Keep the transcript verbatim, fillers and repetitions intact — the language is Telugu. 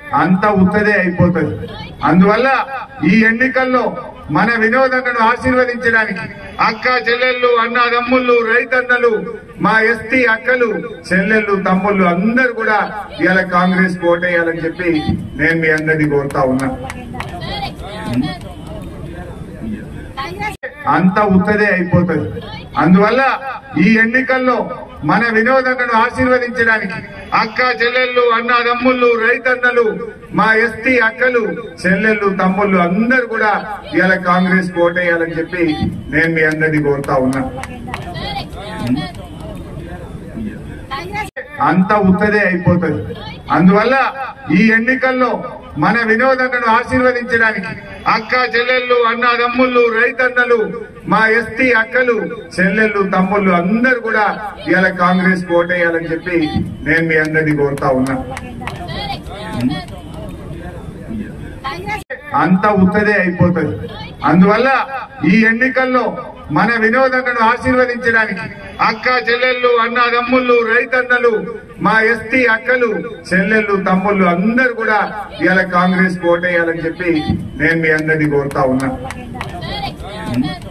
అంత ఉత్తదే అయిపోతుంది. అందువల్ల ఈ ఎన్నికల్లో మన వినోదన్నను ఆశీర్వదించడానికి అక్క చెల్లెళ్ళు, అన్నదమ్ముళ్ళు, రైతన్నలు, మా ఎస్టీ అక్కలు, చెల్లెళ్ళు, తమ్ముళ్ళు అందరూ కూడా ఇలా కాంగ్రెస్ ఓటేయాలని చెప్పి నేను మీ అందరినీ కోరుతా ఉన్నా. అంత ఉత్తదే అయిపోతుంది. అందువల్ల ఈ ఎన్నికల్లో మన వినోదన్నను ఆశీర్వదించడానికి అక్క చెల్లెళ్ళు, అన్నదమ్ముళ్ళు, రైతన్నలు, మా ఎస్టీ అక్కలు, చెల్లెళ్ళు, తమ్ముళ్ళు అందరూ కూడా ఇలా కాంగ్రెస్ ఓటేయాలని చెప్పి నేను మీ అందరినీ కోరుతా ఉన్నా. అంత ఉత్తదే అయిపోతుంది. అందువల్ల ఈ ఎన్నికల్లో మన వినోదన్నను ఆశీర్వదించడానికి అక్క చెల్లెళ్ళు, అన్నదమ్ముళ్ళు, రైతన్నలు, మా ఎస్టీ అక్కలు, చెల్లెళ్ళు, తమ్ముళ్ళు అందరూ కూడా ఇలా కాంగ్రెస్ ఓటేయాలని చెప్పి నేను మీ అందరినీ కోరుతా ఉన్నా. అంత ఉత్తదే అయిపోతుంది. అందువల్ల ఈ ఎన్నికల్లో మన వినోదన్నను ఆశీర్వదించడానికి అక్క చెల్లెళ్ళు, అన్నదమ్ముళ్ళు, రైతన్నలు, మా ఎస్టీ అక్కలు, చెల్లెళ్ళు, తమ్ముళ్ళు అందరూ కూడా ఇలా కాంగ్రెస్ ఓటేయాలని చెప్పి నేను మీ అందరినీ కోరుతా ఉన్నా.